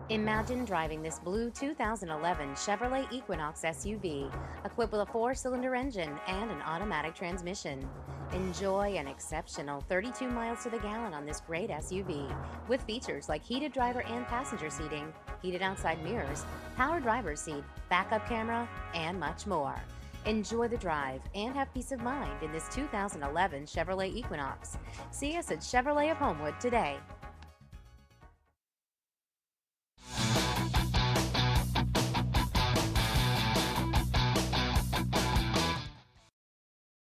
Imagine driving this blue 2011 Chevrolet Equinox SUV, equipped with a 4-cylinder engine and an automatic transmission. Enjoy an exceptional 32 miles to the gallon on this great SUV, with features like heated driver and passenger seating, heated outside mirrors, power driver's seat, backup camera, and much more. Enjoy the drive and have peace of mind in this 2011 Chevrolet Equinox. See us at Chevrolet of Homewood today.